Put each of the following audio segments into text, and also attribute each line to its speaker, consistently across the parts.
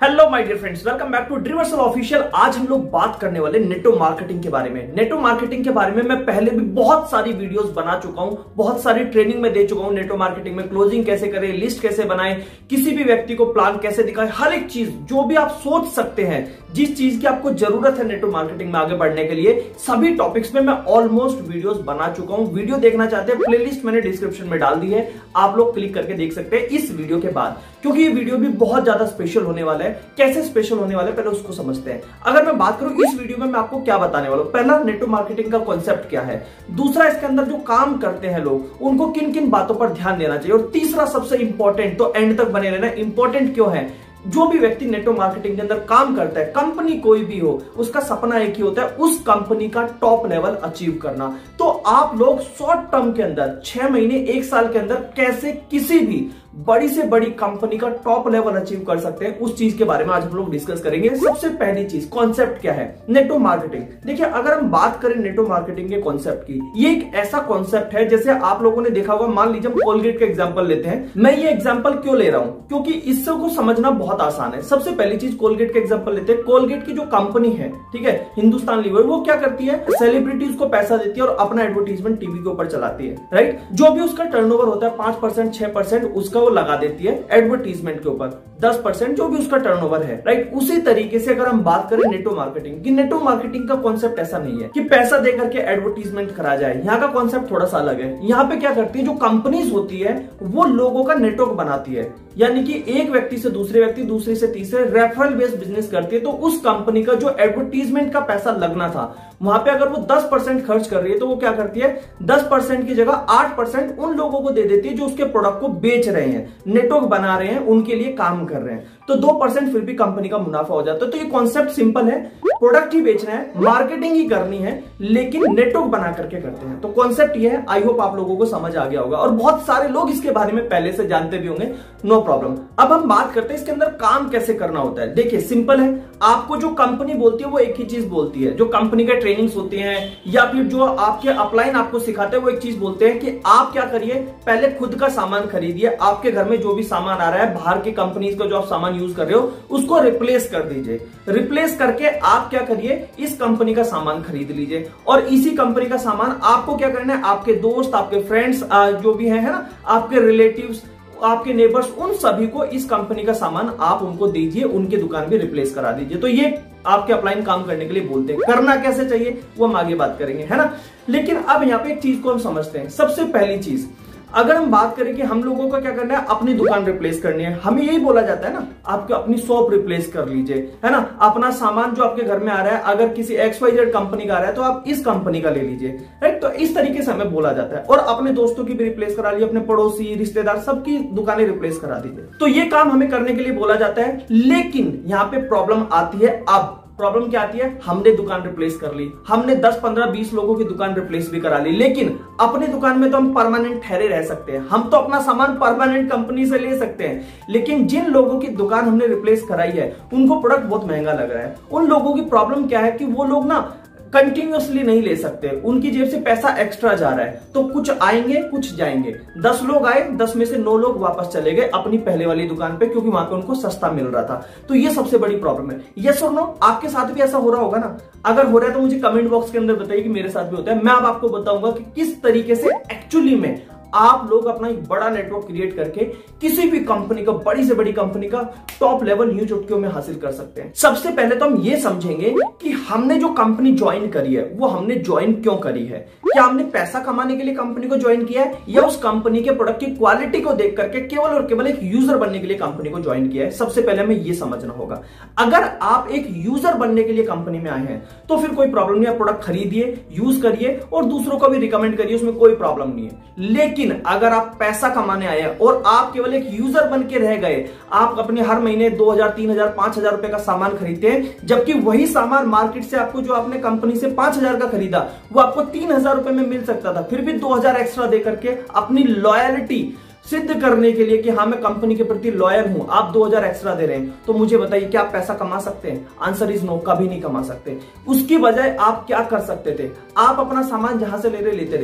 Speaker 1: Hello my dear friends, welcome back to ड्रीवर्सल official. आज हम लोग बात करने वाले नेटो मार्केटिंग के बारे में। नेटो मार्केटिंग के बारे में मैं पहले भी बहुत सारी वीडियोस बना चुका हूं, बहुत सारी ट्रेनिंग में दे चुका हूं। नेटो मार्केटिंग में क्लोजिंग कैसे करें, लिस्ट कैसे बनाएं, किसी भी व्यक्ति को प्लान कैसे दिखाएं, हर एक चीज जो भी आप सोच सकते हैं, जिस चीज की आपको जरूरत है नेटो मार्केटिंग में आगे बढ़ने के लिए, सभी टॉपिक्स में मैं ऑलमोस्ट वीडियोस बना चुका हूं। वीडियो देखना चाहते हैं, प्लेलिस्ट मैंने डिस्क्रिप्शन में डाल दी है, आप लोग क्लिक करके देख सकते हैं इस वीडियो के बाद, क्योंकि ये वीडियो भी बहुत ज्यादा स्पेशल होने वाला है। कैसे स्पेशल होने वाले पहले उसको समझते हैं। अगर मैं बात करूं इस वीडियो में मैं आपको क्या बताने वाला हूं, पहला नेटो मार्केटिंग का कॉन्सेप्ट क्या है, दूसरा इसके अंदर जो काम करते हैं लोग उनको किन किन बातों पर ध्यान देना चाहिए, और तीसरा सबसे इंपॉर्टेंट, तो एंड तक बने रहना। इंपॉर्टेंट क्यों है, जो भी व्यक्ति नेटो मार्केटिंग के अंदर काम करता है, कंपनी कोई भी हो, उसका सपना एक ही होता है, उस कंपनी का टॉप लेवल अचीव करना। तो आप लोग शॉर्ट टर्म के अंदर 6 महीने 1 साल के अंदर कैसे किसी भी बड़ी से बड़ी कंपनी का टॉप लेवल अचीव कर सकते हैं, उस चीज के बारे में आज हम लोग डिस्कस करेंगे। सबसे पहली चीज, कॉन्सेप्ट क्या है नेटो मार्केटिंग। देखिए, अगर हम बात करें नेटो मार्केटिंग के कॉन्सेप्ट की, ये एक ऐसा कॉन्सेप्ट है जैसे आप लोगों ने देखा होगा। मान लीजिए हम कोलगेट का एग्जांपल लेते हैं। मैं ये एग्जांपल क्यों ले रहा हूं, क्योंकि इससे को समझना बहुत आसान है। सबसे पहली चीज, कोलगेट का एग्जांपल लेते हैं। कोलगेट की जो कंपनी है, ठीक है, हिंदुस्तान लीवर, वो क्या करती है, सेलिब्रिटीज को पैसा देती है और अपना एडवर्टीजमेंट टीवी के ऊपर चलाती है, राइट। जो भी उसका टर्नओवर होता है 5%, 6% उसका वो लगा देती है एडवर्टीजमेंट के ऊपर, 10% जो भी उसका टर्नओवर है, राइट। उसी तरीके से अगर हम बात करें नेटो मार्केटिंग की, नेटो मार्केटिंग का कॉन्सेप्ट ऐसा नहीं है कि पैसा देकर के एडवर्टीजमेंट करा जाए। यहाँ का कॉन्सेप्ट थोड़ा सा अलग है। यहाँ पे क्या करती है, जो कंपनीज होती है वो लोगों का नेटवर्क बनाती है, यानी कि एक व्यक्ति से दूसरे व्यक्ति, दूसरे से तीसरे, रेफरल बेस्ड बिजनेस करती है। तो उस कंपनी का जो एडवर्टीजमेंट का पैसा लगना था, वहां पे अगर वो 10% खर्च कर रही है, तो वो क्या करती है, 10% की जगह 8% उन लोगों को दे देती है जो उसके प्रोडक्ट को बेच रहे हैं, नेटवर्क बना रहे हैं, उनके लिए काम कर रहे हैं। तो 2% फिर भी कंपनी का मुनाफा हो जाता है। तो ये कॉन्सेप्ट सिंपल है, प्रोडक्ट ही बेचना है, मार्केटिंग ही करनी है, लेकिन नेटवर्क बना करके करते हैं। तो कॉन्सेप्ट ये है। आई होप आप लोगों को समझ आ गया होगा, और बहुत सारे लोग इसके बारे में पहले से जानते भी होंगे, नो प्रॉब्लम। अब हम बात करते हैं इसके अंदर काम कैसे करना होता है। देखिए, सिंपल है। आपको जो कंपनी बोलती है वो एक ही चीज बोलती है। जो कंपनी के ट्रेनिंग्स होती हैं या फिर जो आपके अपलाइन आपको सिखाते हैं, वो एक चीज बोलते हैं कि आप क्या करिए, पहले खुद का सामान खरीदिए। आपके घर में जो भी सामान आ रहा है, बाहर की कंपनीज का जो आप सामान यूज कर रहे हो, उसको रिप्लेस कर दीजिए। रिप्लेस करके आप क्या करिए, इस कंपनी का सामान खरीद लीजिए, और इसी कंपनी का सामान आपको क्या करना है, आपके दोस्त, आपके फ्रेंड्स जो भी है ना, आपके रिलेटिव्स, आपके नेबर्स, उन सभी को इस कंपनी का सामान आप उनको दीजिए, उनकी दुकान भी रिप्लेस करा दीजिए। तो ये आपके अपलाइन काम करने के लिए बोलते हैं। करना कैसे चाहिए वो हम आगे बात करेंगे, है ना। लेकिन अब यहाँ पे एक चीज को हम समझते हैं। सबसे पहली चीज, अगर हम बात करें कि हम लोगों का क्या करना है, अपनी दुकान रिप्लेस करनी है, हमें यही बोला जाता है ना, आपको अपनी शॉप रिप्लेस कर लीजिए, है ना। अपना सामान जो आपके घर में आ रहा है, अगर किसी XYZ कंपनी का आ रहा है तो आप इस कंपनी का ले लीजिए, राइट। तो इस तरीके से हमें बोला जाता है। और अपने दोस्तों की भी रिप्लेस करा लीजिए, अपने पड़ोसी, रिश्तेदार, सबकी दुकानें रिप्लेस करा दीजिए। तो ये काम हमें करने के लिए बोला जाता है। लेकिन यहाँ पे प्रॉब्लम आती है। अब प्रॉब्लम क्या आती है, हमने दुकान रिप्लेस कर ली, हमने 10, 15, 20 लोगों की दुकान रिप्लेस भी करा ली, लेकिन अपनी दुकान में तो हम परमानेंट ठहरे रह सकते हैं, हम तो अपना सामान परमानेंट कंपनी से ले सकते हैं। लेकिन जिन लोगों की दुकान हमने रिप्लेस कराई है, उनको प्रोडक्ट बहुत महंगा लग रहा है। उन लोगों की प्रॉब्लम क्या है कि वो लोग ना कंटिन्यूअसली नहीं ले सकते, उनकी जेब से पैसा एक्स्ट्रा जा रहा है। तो कुछ आएंगे, कुछ जाएंगे। 10 लोग आए, 10 में से 9 लोग वापस चले गए अपनी पहले वाली दुकान पे, क्योंकि वहां पे उनको सस्ता मिल रहा था। तो ये सबसे बड़ी प्रॉब्लम है। यस और नो, आपके साथ भी ऐसा हो रहा होगा ना। अगर हो रहा है तो मुझे कमेंट बॉक्स के अंदर बताइए कि मेरे साथ भी होता है। मैं अब आपको बताऊंगा कि किस तरीके से एक्चुअली में आप लोग अपना एक बड़ा नेटवर्क क्रिएट करके किसी भी कंपनी का, बड़ी से बड़ी कंपनी का टॉप लेवल न्यू चुटकियों में हासिल कर सकते हैं। सबसे पहले तो हम ये समझेंगे कि हमने जो कंपनी ज्वाइन करी है, वो हमने ज्वाइन क्यों करी है। क्या हमने पैसा कमाने के लिए कंपनी को ज्वाइन किया है, या उस कंपनी के प्रोडक्ट की क्वालिटी को देख करके केवल और केवल एक यूजर बनने के लिए कंपनी को ज्वाइन किया है। सबसे पहले हमें यह समझना होगा। अगर आप एक यूजर बनने के लिए कंपनी में आए हैं तो फिर कोई प्रॉब्लम नहीं है, प्रोडक्ट खरीदिए, यूज करिए और दूसरों को भी रिकमेंड करिए, उसमें कोई प्रॉब्लम नहीं है। लेकिन अगर आप पैसा कमाने आए हैं और आप केवल एक यूजर बन के रह गए, आप अपने हर महीने 2000, 3000, 5000 रुपए का सामान खरीदते हैं, जबकि वही सामान मार्केट से आपको, जो आपने कंपनी से 5000 का खरीदा, वो आपको 3000 रुपए में मिल सकता था, फिर भी 2000 एक्स्ट्रा दे करके अपनी लॉयल्टी सिद्ध करने के लिए कि हाँ मैं कंपनी के प्रति लॉयल हूं, आप 2000 एक्स्ट्रा दे रहे हैं, तो मुझे बताइए क्या आप पैसा कमा सकते हैं? आंसर इज नो, कभी नहीं कमा सकते। उसकी बजाय आप क्या कर सकते थे, आप अपना सामान जहां से ले रहे लेते रहिए,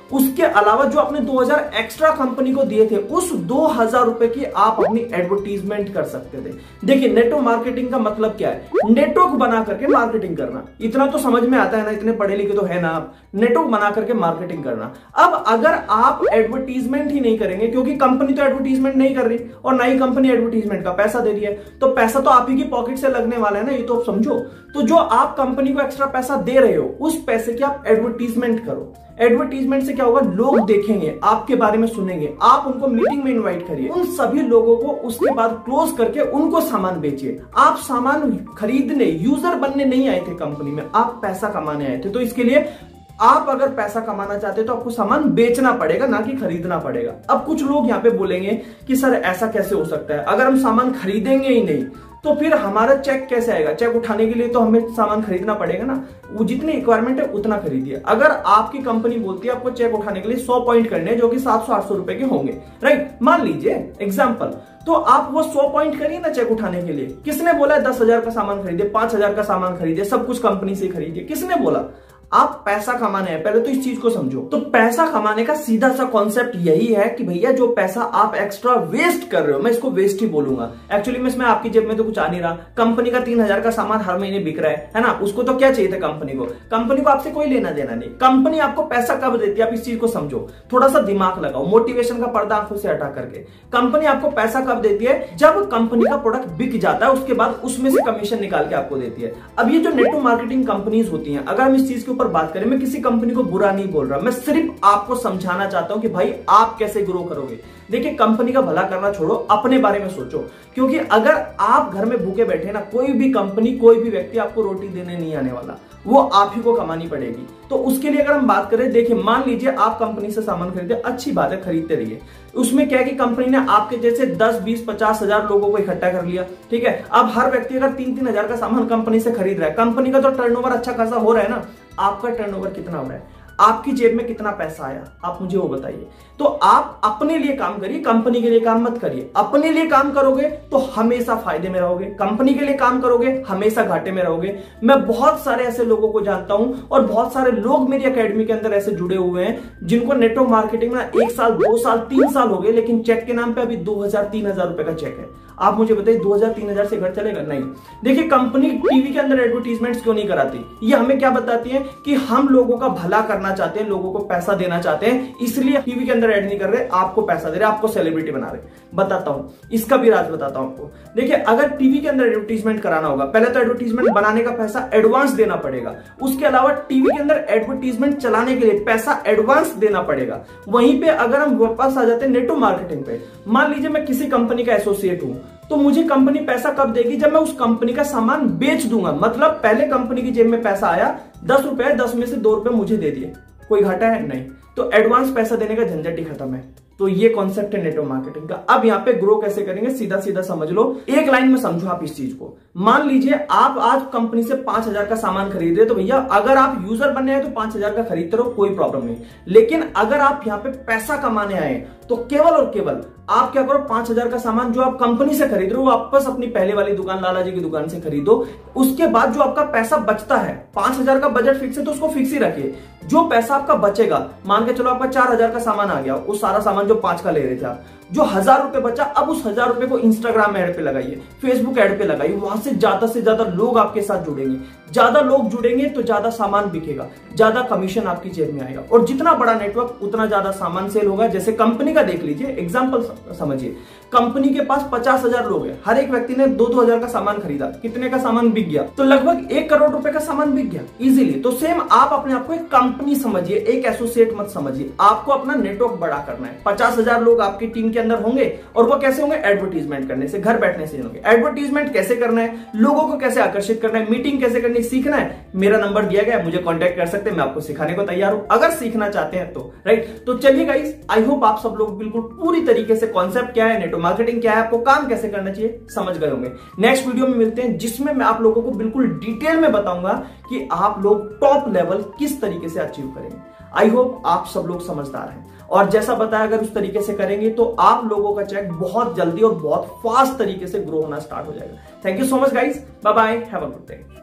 Speaker 1: उसके अलावा जो आपने 2000 एक्स्ट्रा कंपनी को दिए थे, उस 2000 रुपए की आप अपनी एडवर्टीजमेंट कर सकते थे। देखिए नेटवर्क मार्केटिंग का मतलब क्या है, नेटवर्क बना करके मार्केटिंग करना। इतना तो समझ में आता है ना, इतने पढ़े लिखे तो है ना आप, नेटवर्क बना करके मार्केटिंग करना। अब अगर आप एडवर्टीजमेंट ही नहीं करेंगे, क्योंकि कंपनी तो एडवर्टीजमेंट नहीं कर रही और ना ही कंपनी एडवर्टीजमेंट का पैसा दे रही है, तो पैसा तो आप ही की पॉकेट से लगने वाला है ना, ये तो आप समझो। तो जो आप कंपनी को एक्स्ट्रा पैसा दे रहे हो, उस पैसे की आप एडवर्टीजमेंट करो। एडवर्टीजमेंट से क्या होगा, लोग देखेंगे, आपके बारे में सुनेंगे, आप उनको मीटिंग में इनवाइट करिए, उन सभी लोगों को उसके बाद क्लोज करके उनको सामान बेचिए। आप सामान खरीदने, यूजर बनने नहीं आए थे कंपनी में, आप पैसा कमाने आए थे। तो इसके लिए आप अगर पैसा कमाना चाहते हो तो आपको सामान बेचना पड़ेगा, ना कि खरीदना पड़ेगा। अब कुछ लोग यहाँ पे बोलेंगे कि सर ऐसा कैसे हो सकता है, अगर हम सामान खरीदेंगे ही नहीं तो फिर हमारा चेक कैसे आएगा? चेक उठाने के लिए तो हमें सामान खरीदना पड़ेगा ना, वो जितनी रिक्वायरमेंट है उतना खरीदिए। अगर आपकी कंपनी बोलती है आपको चेक उठाने के लिए 100 पॉइंट करने, जो कि 700-800 रुपए के होंगे, राइट, मान लीजिए एग्जाम्पल, तो आप वो 100 पॉइंट करिए ना चेक उठाने के लिए। किसने बोला 10,000 का सामान खरीदे, 5,000 का सामान खरीदे, सब कुछ कंपनी से खरीदिए? किसने बोला? आप पैसा कमाने हैं, पहले तो इस चीज को समझो। तो पैसा कमाने का सीधा सा कॉन्सेप्ट यही है कि भैया जो पैसा आप एक्स्ट्रा वेस्ट कर रहे हो, मैं इसको वेस्ट ही बोलूंगा। एक्चुअली में इसमें आपकी जेब में तो कुछ आ नहीं रहा। कंपनी का 3,000 का सामान हर महीने बिक रहा है ना, उसको तो क्या चाहिए था कंपनी को? कंपनी को आपसे कोई लेना देना नहीं। कंपनी आपको पैसा कब देती है, आप इस चीज को समझो, थोड़ा सा दिमाग लगाओ, मोटिवेशन का पर्दा आंखों से हटा करके। कंपनी आपको पैसा कब देती है? जब कंपनी का प्रोडक्ट बिक जाता है, उसके बाद उसमें से कमीशन निकाल के आपको देती है। अब ये जो नेटवर्क मार्केटिंग कंपनीज होती हैं, अगर हम इस चीज के ऊपर बात करें, मैं किसी कंपनी को बुरा नहीं बोल रहा, मैं सिर्फ आपको समझाना चाहता हूं कि भाई आप कैसे ग्रो करोगे। देखिए कंपनी का भला करना छोड़ो, अपने बारे में सोचो, क्योंकि अगर आप घर में भूखे बैठे ना, कोई भी कंपनी, कोई भी व्यक्ति आपको रोटी देने नहीं आने वाला, वो आप ही को कमानी पड़ेगी। तो उसके लिए अगर हम बात करें, देखिए मान लीजिए आप कंपनी से सामान खरीदे, अच्छी बात है, खरीदते रहिए। उसमें क्या है कि कंपनी ने आपके जैसे 10, 20, 50 हजार लोगों को इकट्ठा कर लिया, ठीक है। अब हर व्यक्ति अगर 3-3 हजार का सामान कंपनी से खरीद रहा है, कंपनी का तो टर्नओवर अच्छा खासा हो रहा है ना, आपका टर्नओवर कितना हो रहा है, आपकी जेब में कितना पैसा आया, आप मुझे वो बताइए। तो आप अपने लिए काम करिए, कंपनी के लिए काम मत करिए। अपने लिए काम करोगे तो हमेशा फायदे में रहोगे, कंपनी के लिए काम करोगे हमेशा घाटे में रहोगे। मैं बहुत सारे ऐसे लोगों को जानता हूं और बहुत सारे लोग मेरी एकेडमी के अंदर ऐसे जुड़े हुए हैं जिनको नेटवर्क मार्केटिंग में 1 साल, 2 साल, 3 साल हो गए, लेकिन चेक के नाम पे अभी 2,000-3,000 रुपए का चेक है। आप मुझे बताइए 2,000-3,000 से घर चलेगा? नहीं। देखिए कंपनी टीवी के अंदर एडवर्टीजमेंट्स क्यों नहीं कराती? ये हमें क्या बताती है कि हम लोगों का भला करना चाहते हैं, लोगों को पैसा देना चाहते हैं, इसलिए टीवी के अंदर ऐड नहीं कर रहे, आपको पैसा दे रहे, आपको सेलिब्रिटी बना रहे। बताता हूं, इसका भी राज बताता हूं आपको। देखिए अगर टीवी के अंदर एडवर्टीजमेंट कराना होगा, पहले तो एडवर्टीजमेंट बनाने का पैसा एडवांस देना पड़ेगा, उसके अलावा टीवी के अंदर एडवर्टीजमेंट चलाने के लिए पैसा एडवांस देना पड़ेगा। वहीं पे अगर हम वापस आ जाते हैं नेटवर्क मार्केटिंग पे, मान लीजिए मैं किसी कंपनी का एसोसिएट हूं, तो मुझे कंपनी पैसा कब देगी? जब मैं उस कंपनी का सामान बेच दूंगा। मतलब पहले कंपनी की जेब में पैसा आया 10 रुपए, 10 में से 2 रुपए मुझे दे दिए, कोई घाटा है? नहीं। तो एडवांस पैसा देने का झंझट ही खत्म है। तो ये कॉन्सेप्ट है नेटवर्क मार्केटिंग का। अब यहाँ पे ग्रो कैसे करेंगे, सीधा सीधा समझ लो, एक लाइन में समझो आप इस चीज को। मान लीजिए आप आज कंपनी से 5,000 का सामान खरीद रहे, तो भैया अगर आप यूजर बनने आए तो 5,000 का खरीदते रहो, कोई प्रॉब्लम नहीं। लेकिन अगर आप यहाँ पे पैसा कमाने आए तो केवल और केवल आप क्या करो, 5,000 का सामान जो आप कंपनी से खरीद रहे हो, वापस अपनी पहले वाली दुकान, लाला जी की दुकान से खरीदो। उसके बाद जो आपका पैसा बचता है, 5,000 का बजट फिक्स है तो उसको फिक्स ही रखिए। जो पैसा आपका बचेगा, मान के चलो आपका 4,000 का सामान आ गया, उस सारा सामान जो 5 का ले रहे थे आप, जो 1,000 रुपए बचा, अब उस 1,000 रुपए को इंस्टाग्राम एड पे लगाइए, फेसबुक एड पे लगाइए, वहां से ज्यादा लोग आपके साथ जुड़ेंगे। ज्यादा लोग जुड़ेंगे तो ज्यादा सामान बिकेगा, ज्यादा कमीशन आपकी जेब में आएगा, और जितना बड़ा नेटवर्क उतना ज्यादा सामान सेल होगा। जैसे कंपनी का देख लीजिए, एग्जांपल समझिए, कंपनी के पास 50,000 लोग हैं, हर एक व्यक्ति ने 2-2 हजार का सामान खरीदा, कितने का सामान बिक गया? तो लगभग 1 करोड़ रुपए का सामान बिक गया इजीली। तो सेम आप अपने आप को एक कंपनी समझिए, एक एसोसिएट मत समझिए। आपको अपना नेटवर्क बड़ा करना है। 50,000 लोग आपकी टीम के अंदर होंगे, और वो कैसे होंगे? एडवर्टीजमेंट करने से, घर बैठने से होंगे। एडवर्टीजमेंट कैसे करना है, लोगों को कैसे आकर्षित करना है, मीटिंग कैसे करनी सीखना है, मेरा नंबर दिया गया है, मुझे कांटेक्ट कर सकते हैं, मैं आपको सिखाने को तैयार हूं, अगर सीखना चाहते हैं तो, राइट। तो चलिए गाइस, आई होप आप सब लोग बिल्कुल पूरी तरीके से कॉन्सेप्ट क्या है, नेटवर्क मार्केटिंग क्या है, आपको काम कैसे करना चाहिए समझ गए होंगे। नेक्स्ट वीडियो में मिलते हैं, जिसमें मैं आप लोगों को बिल्कुल डिटेल में बताऊंगा कि आप लोग टॉप लेवल किस तरीके से अचीव करेंगे। आई होप आप सब लोग समझदार हैं, और जैसा बताया अगर उस तरीके से करेंगे तो आप लोगों का चेक बहुत जल्दी और बहुत फास्ट तरीके से ग्रो होना स्टार्ट हो जाएगा। Thank you so much guys, bye bye, have a good day.